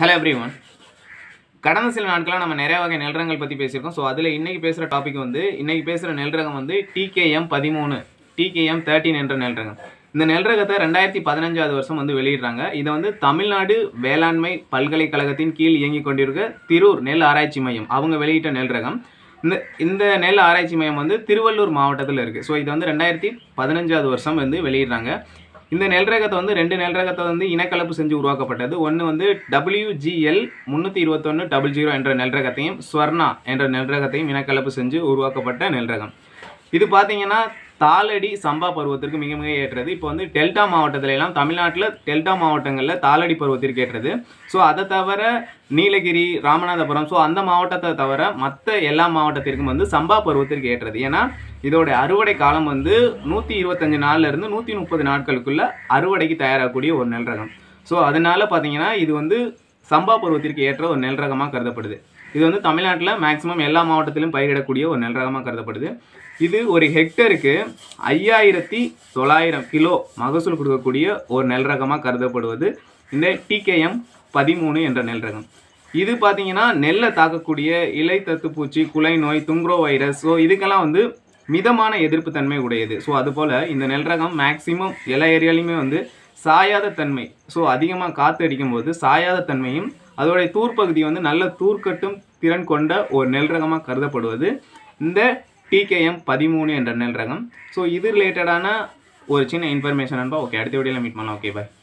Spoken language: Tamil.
Hello everyone. கடந்த சில நாட்களாக நம்ம நிறைய வகை நெல் ரகங்கள் பற்றி பேசியிருக்கோம். ஸோ அதில் இன்றைக்கி பேசுகிற டாபிக் இன்றைக்கி பேசுகிற நெல் ரகம் TKM 13 TKM 13 என்ற நெல் ரகம். இந்த நெல் ரகத்தை 2015 வருஷம் வெளியிடுறாங்க. இதை தமிழ்நாடு வேளாண்மை பல்கலைக்கழகத்தின் கீழ் இயங்கி கொண்டிருக்க திரூர் நெல் ஆராய்ச்சி மையம் அவங்க வெளியிட்ட நெல் ரகம். இந்த நெல் ஆராய்ச்சி மையம் திருவள்ளூர் மாவட்டத்தில் இருக்குது. ஸோ இது 2015 வருஷம் வெளியிடுறாங்க. இந்த நெல் ரகத்தை ரெண்டு நெல் ரகத்தை இனக்கலப்பு செஞ்சு உருவாக்கப்பட்டது. ஒன்று WGL 32100 என்ற நெல் ரகத்தையும் ஸ்வர்ணா என்ற நெல் ரகத்தையும் இனக்கலப்பு செஞ்சு உருவாக்கப்பட்ட நெல் ரகம். இது பார்த்தீங்கன்னா தாளடி சம்பா பருவத்திற்கு மிக மிக ஏற்றது. இப்போ டெல்டா மாவட்டத்துல எல்லாம் தமிழ்நாட்டில் டெல்டா மாவட்டங்களில் தாளடி பருவத்திற்கு ஏற்றது. ஸோ அதை தவிர நீலகிரி, ராமநாதபுரம், ஸோ அந்த மாவட்டத்தை தவிர மற்ற எல்லா மாவட்டத்திற்கும் சம்பா பருவத்திற்கு ஏற்றது. ஏன்னா இதோட அறுவடை காலம் 125 நாள்லேருந்து 130 நாட்களுக்குள்ள அறுவடைக்கு தயாராகக்கூடிய ஒரு நெல் ரகம். ஸோ அதனால பார்த்தீங்கன்னா இது சம்பா பருவத்திற்கு ஏற்ற ஒரு நெல் ரகமாக கருதப்படுது. இது தமிழ்நாட்டில் மேக்சிமம் எல்லா மாவட்டத்திலும் பயிரிடக்கூடிய ஒரு நெல் ரகமாக கருதப்படுது. இது ஒரு ஹெக்டருக்கு 5900 கிலோ மகசூல் கொடுக்கக்கூடிய ஒரு நெல் ரகமாக கருதப்படுவது இந்த TKM 13 என்ற நெல் ரகம். இது பார்த்தீங்கன்னா நெல்லை தாக்கக்கூடிய இலை தத்துப்பூச்சி, குலை நோய், துங்க்ரோ வைரஸ், ஸோ இதுக்கெல்லாம் மிதமான எதிர்ப்பு தன்மை உடையது. ஸோ அதுபோல் இந்த நெல் ரகம் மேக்சிமம் எல்லா ஏரியாலையுமே சாயாத தன்மை, ஸோ அதிகமாக காற்று அடிக்கும்போது சாயாத தன்மையும் அதோடைய தூர்ப்பகுதி நல்ல தூர்க்கட்டும் திறன் கொண்ட ஒரு நெல் ரகமாக கருதப்படுவது இந்த TKM 13 என்ற நெல் ரகம். ஸோ இது ரிலேட்டடான ஒரு சின்ன இன்ஃபர்மேஷன். ஓகே, அடுத்த வீடியோவில் மீட் பண்ணலாம். ஓகே, பாய்.